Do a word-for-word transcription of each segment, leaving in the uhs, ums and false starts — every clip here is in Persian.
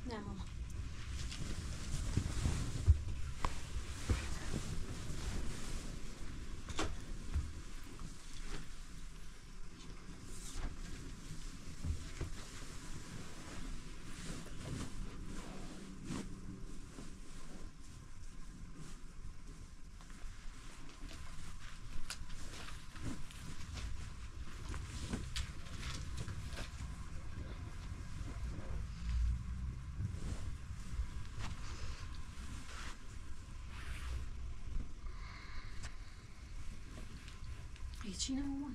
نه ماما. هیچی نه مامان.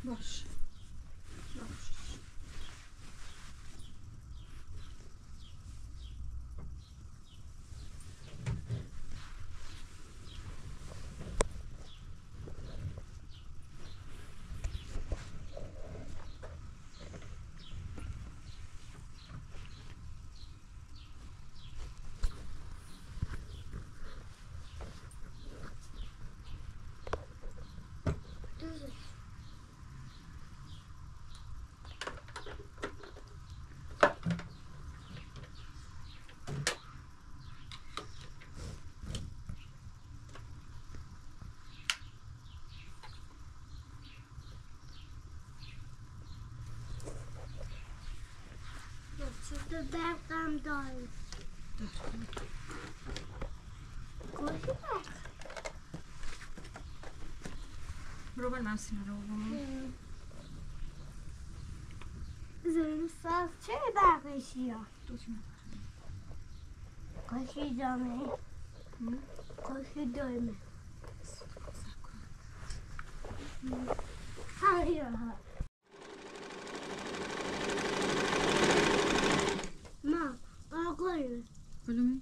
باش باش چطور برقم داریم کجی برق؟ برو بر من سینه رو بگم زنی ساز چه برقشی ها؟ دو تیم کاشی جامعه کاشی دایمه همه ها ما آقایی بلومی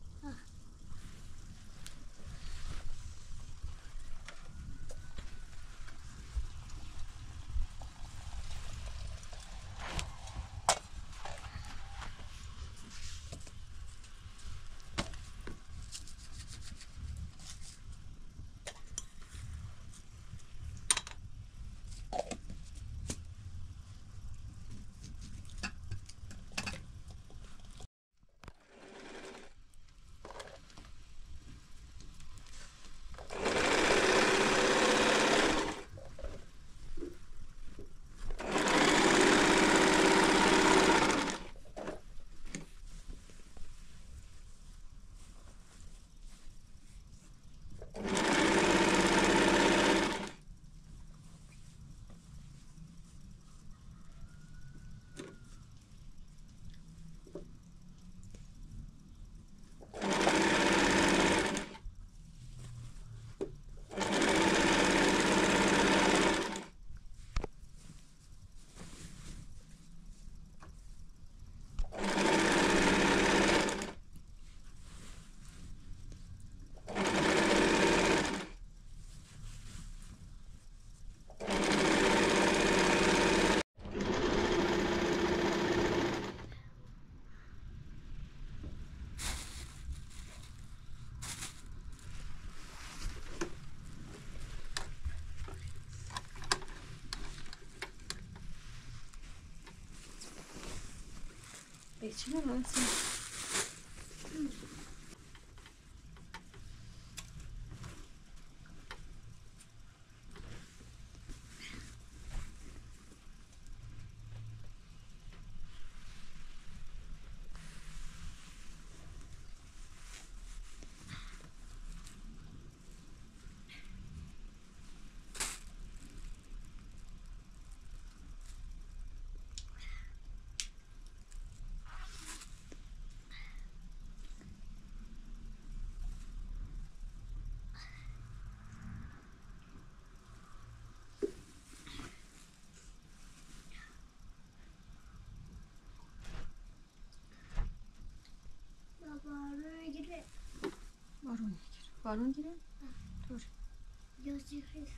چی نمانسی؟ بارون گیره بارون گیره بارون گیره؟ طور یا زیخی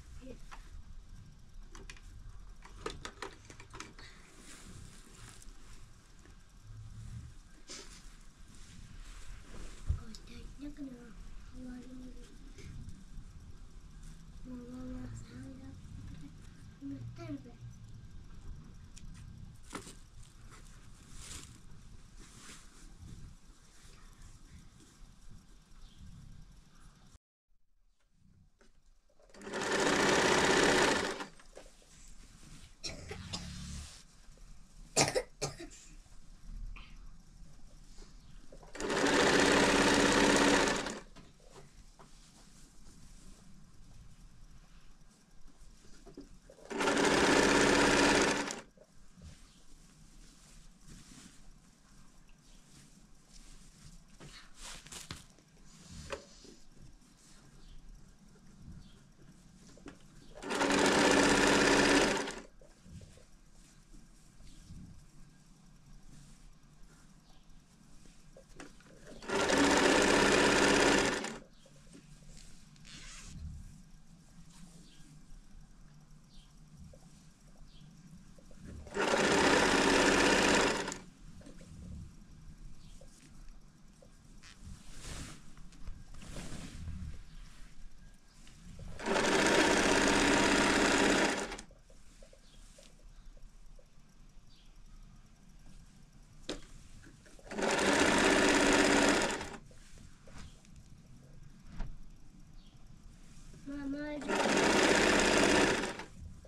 نکنه بارون ماما سهلا مستربه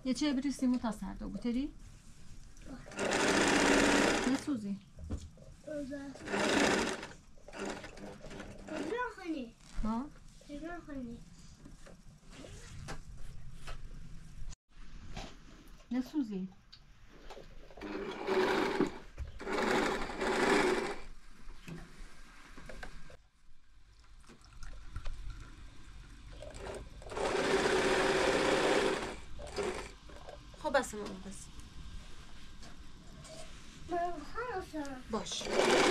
یه چه بریستی متصر دو بوتری؟ نه سوزی اوزا اوزا خانی ها؟ اوزا خانی نه سوزی خب بس ماما بس من خلاصم باش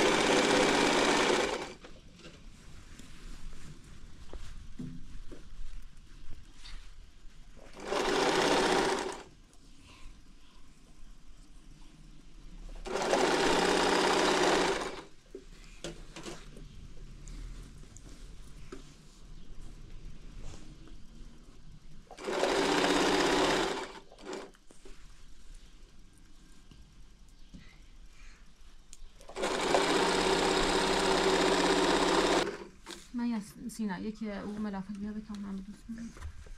من یا سینا یکی او ملافه بیا بکن من دوست میدم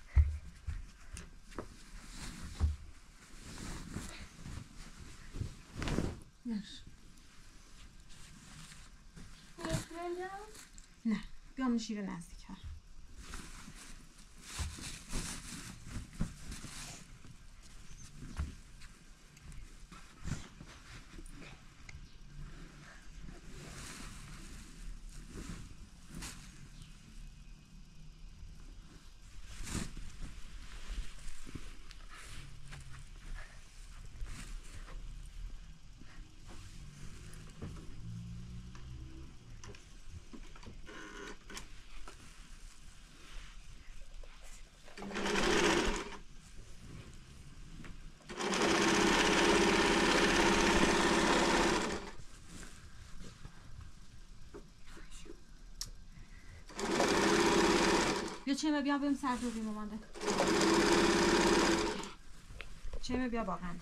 یش نه بیام شیر نزدیک ها بیا چه بیا بریم سر دوری مامانده چه بیا باقند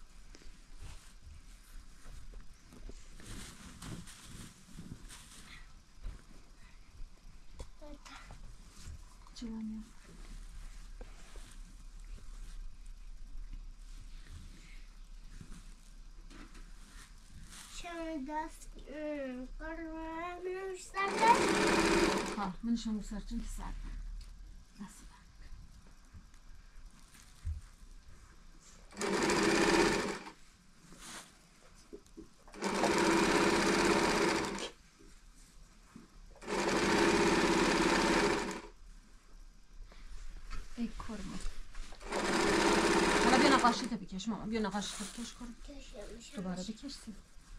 چه بیا چه دست قرار نمیشتم ها من شما سرچون که سر دست ای کرمه حالا بیا نقاشی تا بکش ماما بیا نقاشی تا بکش کرم دوباره بکش سی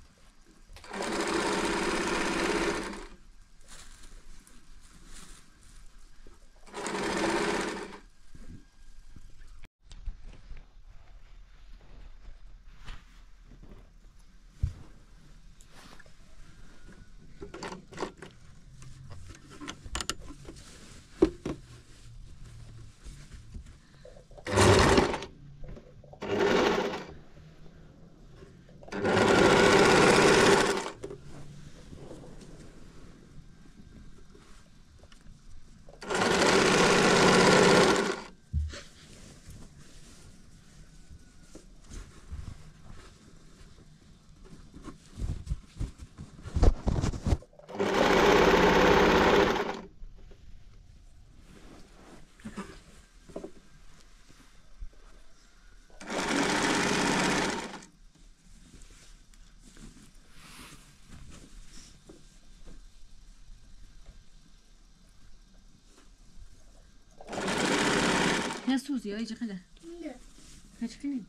نه سوزی های چه خیلی نه هیچ کنیم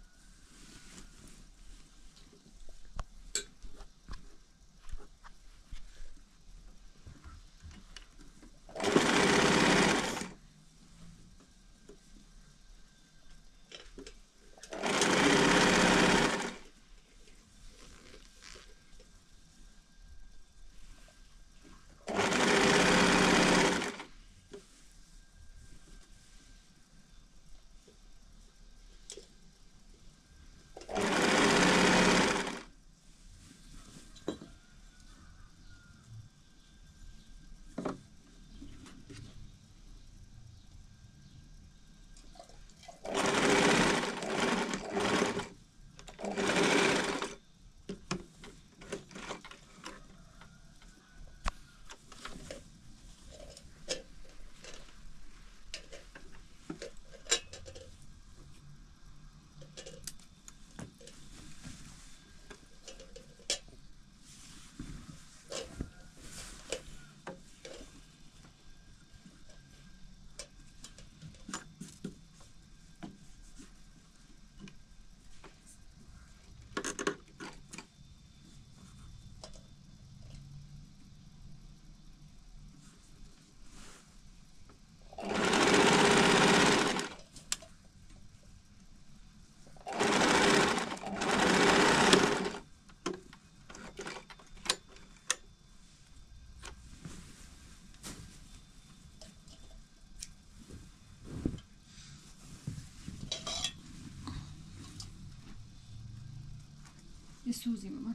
یه سوزی مامان.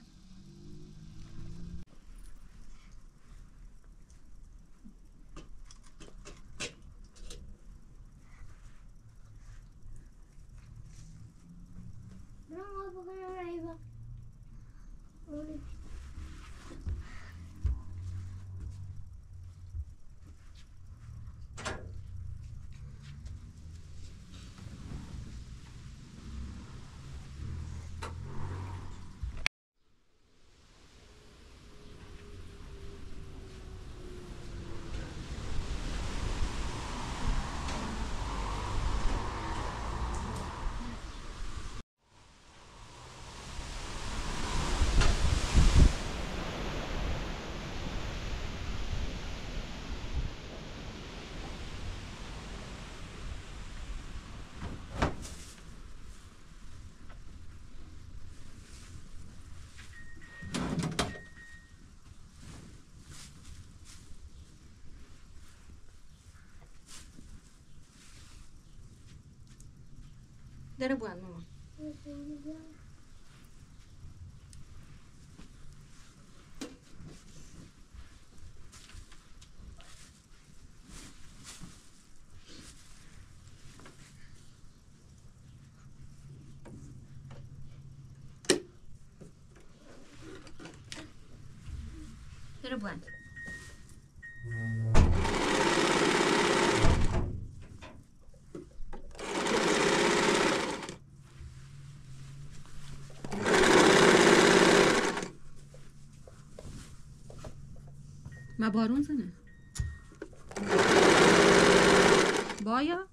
داره بوان مامان. داره بوان. ما بارون زنه بایا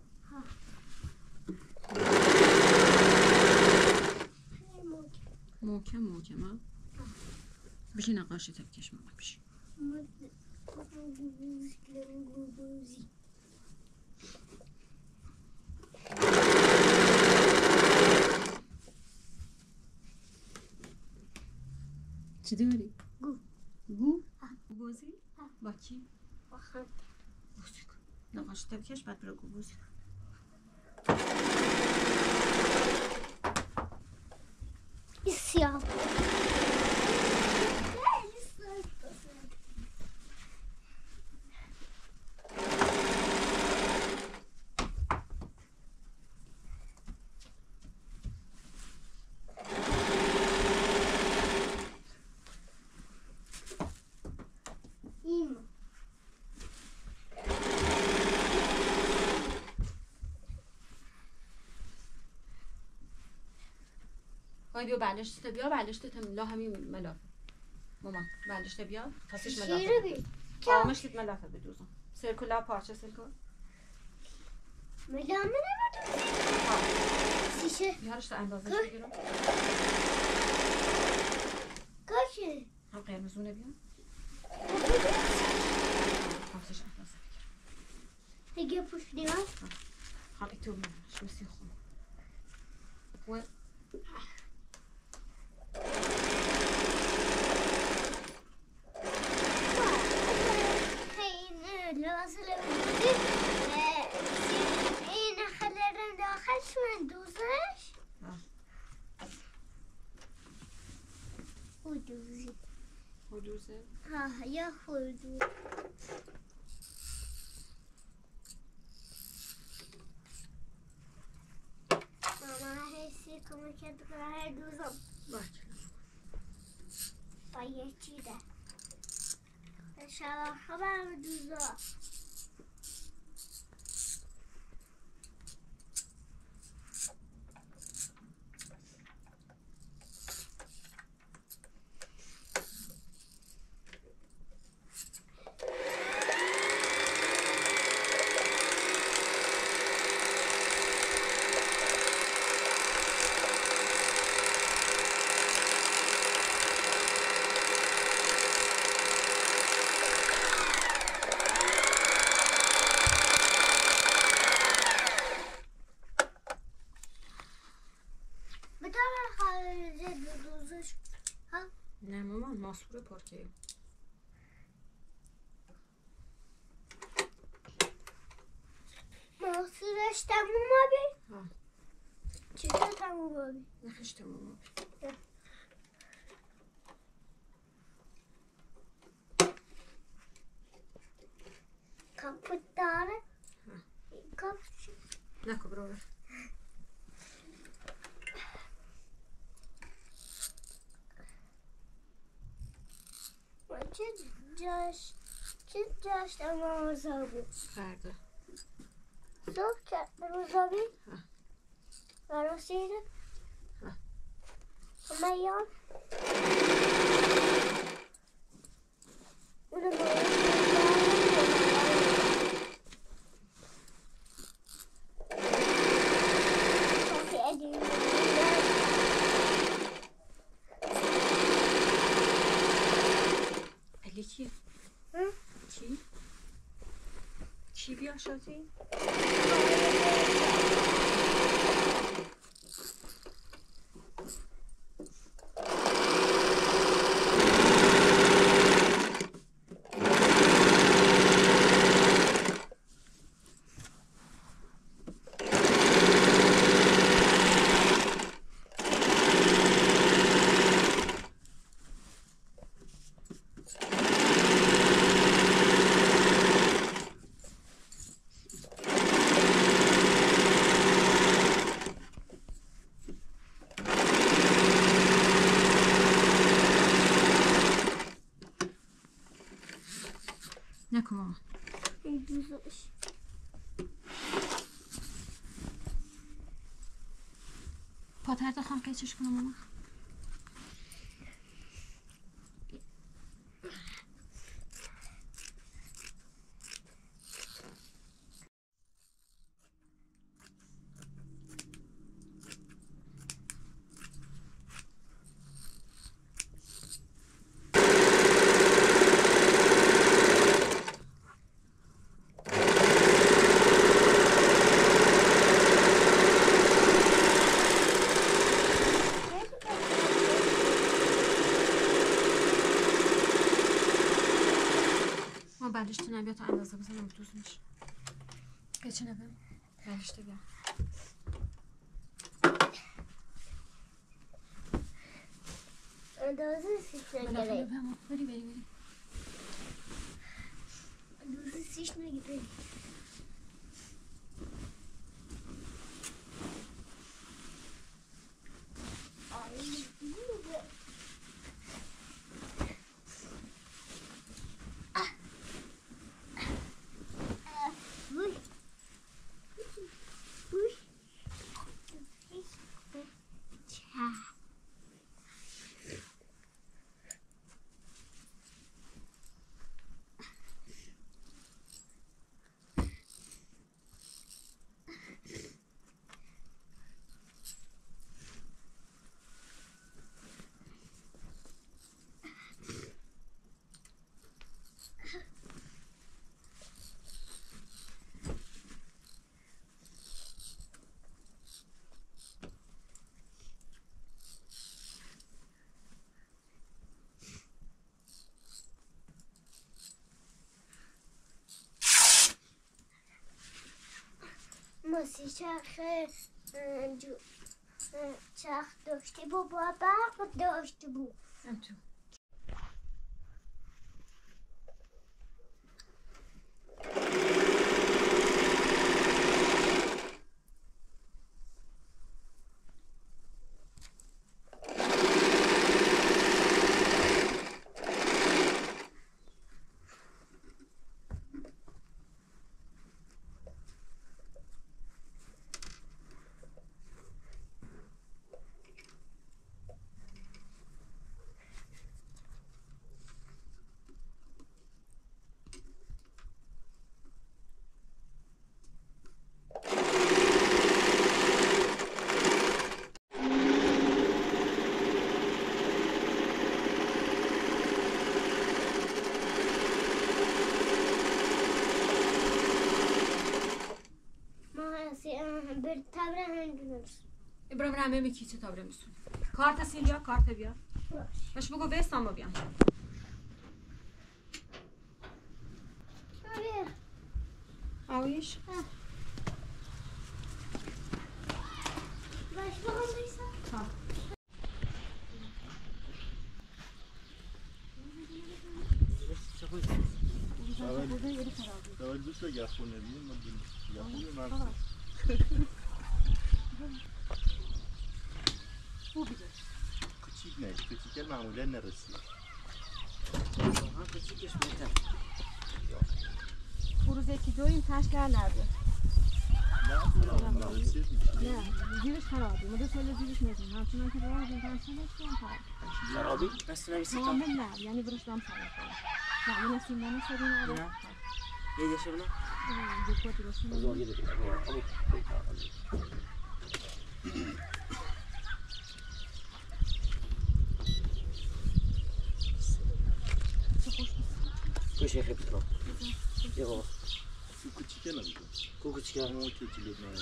محکم محکم ها بشی نقاشی تبکش ماما بشی چی داری؟ گو گو؟ گو بازی؟ با کی؟ با خانم بازی کن نقاشی تبکش بعد برو گو بازی کن سیاه باید بیا برداشت بیا برداشت تملا همین ملافه مامان برداشت بیا پسش شیره ملافه بی آمش لید ملافه بدوزم سرکلا پارچه سرکل ملامه نمیدونی سیشه بیارش تا اندازش بگیرم کاشه هم قرمزونه بیا پسش اندازه بگیرم دیگه پوش نیاز هم ایتو میرمش میسی خون و لباس لباسی این خلال داخلش من دوزش خودوزی خودوزه ها یا خودوز ماما حسی کمکت کنه دوزم با یه چیده شبا خبر دوزا نه مامان ماسور پارکه ماسورش تموم آبی؟ ها چطور تموم آبی؟ نخش تموم kapı dاره kapı نکن برو برو چه جاش چه جاش اما روزابی فردا صبح که روزابی براسیده همه یاد اونو کی؟ کی؟ کی بیا شدی؟ نکن ماما این دوزش پاتر خواهم قیچش کنم ماما بعدش تو نبیا تا اندازه بزنم دوز میشه قیچه نبیم بعدش تو بیا اندازه سیش نگیره بری بری بری اندازه سیش نگیره ماسی چرخ چرخ داشته بود با برق داشته بود هم تو ابراهیم رمه میکی چه تابره میسون کارت سیلیا کارت بیا باش بگو بستم با بیام آویش باش بگو بیستم ها Давай روز اگر خونه بیم ما بیم من خوبیه کوچیک نه کوچیک معمولا نرسید واقعا کوچیکش بهتره بروز یکی دویم تش در نرده نه نرسید نه زیرش خرابه ما دو سال زیرش نیستیم همچنان که راه این تنشنش کن خرابی؟ بس نویسی تا کامل نه یعنی برش دام خراب نه یه نسیم دانه سرین آره نه یه دیشه بنا؟ یه کود درست بزرگ یه دیگه اما کوچه خیلی بکنم یه بابا کوچیکه نمیده کو کوچیکه اون که جلو نه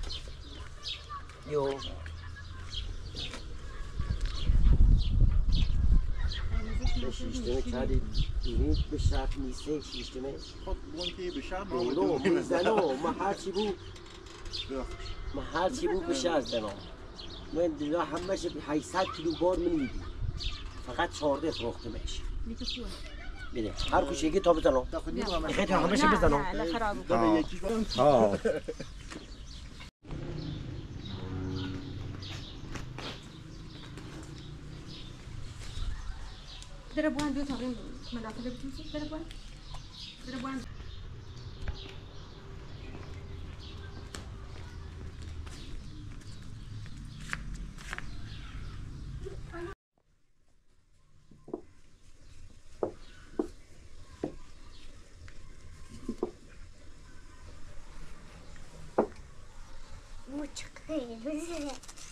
یو شیشتمه کردی اینی به شرط نیسته شیشتمه خب اون که به شرط اونو میزنو ما هرچی بود ما هرچی بود به شرط بنا من دیگه همهش هشتصد کیلو بار من میدی فقط چهارده فروختمش بده هر کوچه یکی تا بزنم خیلی همهش بزنم نه نه خراب داره یکی ها Dere buan dia tarin mendapat lebih tinggi. Dere buan, dere buan. Mucho que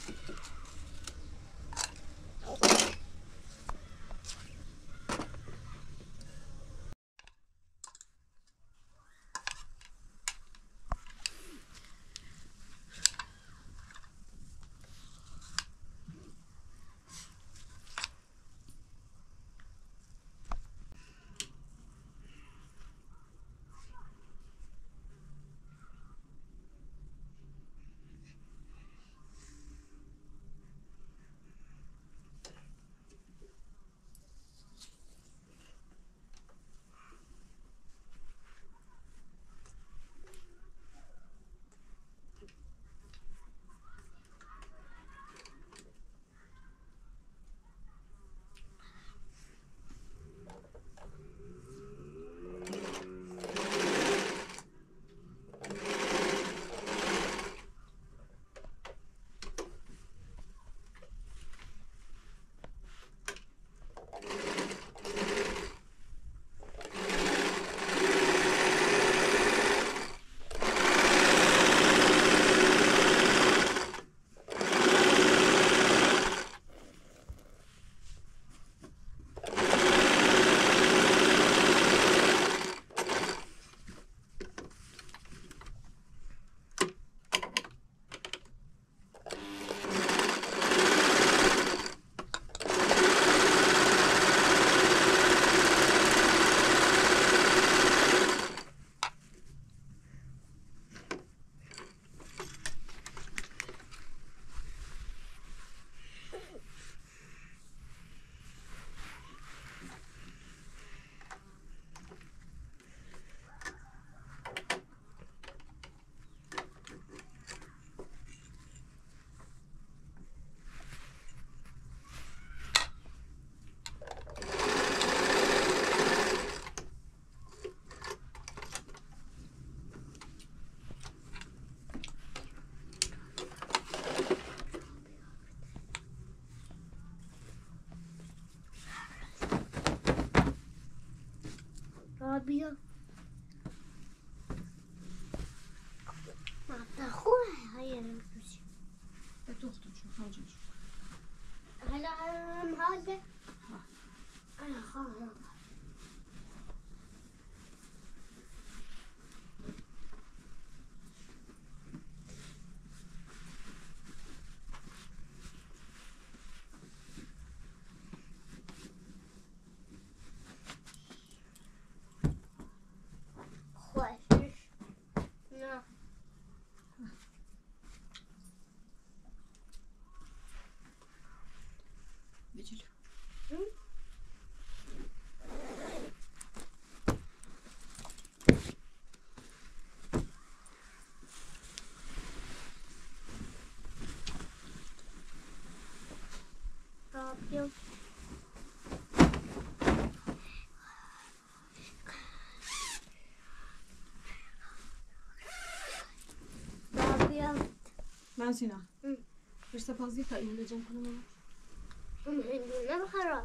بیا ما خوبه های روزی به دختر شو خواجه شو حالا هم حاله انا خواهم میان سینا ام. برسه پازی تا اینو جمع کنم اون هندونه بخرم.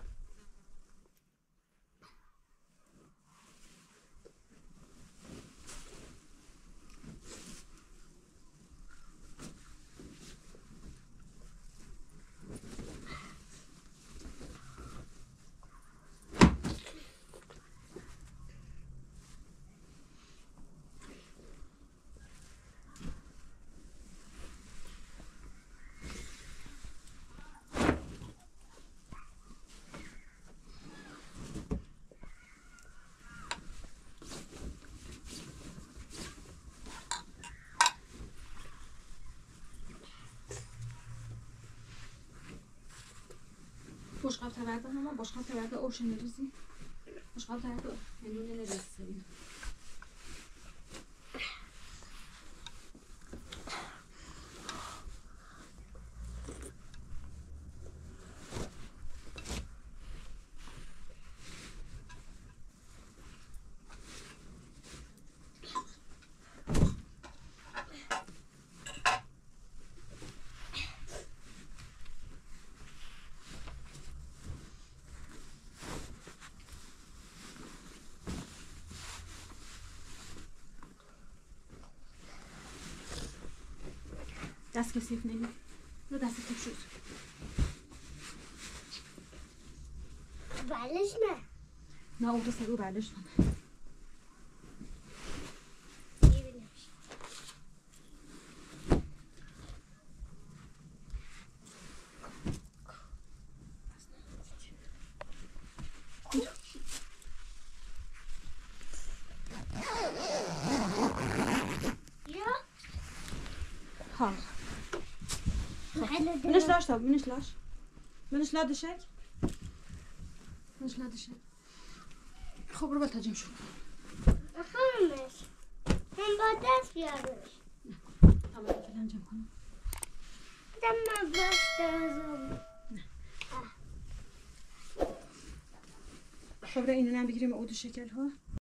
boşqal təvədə amma boşqal təvədə ocean rizi. Boşqal təvədə hindune neresi? دست کثیف نمی رو دست کثیف شد بلش نه نه او دست رو برداشت کنه ها منش لاش طب منش لاش منش لا دشک منش لا دشک خب رو بتاجم شو خامش هم با دست بیارش تمام کلام جمع کنم دم باش درازم خب را اینو نم بگیریم او دو شکل ها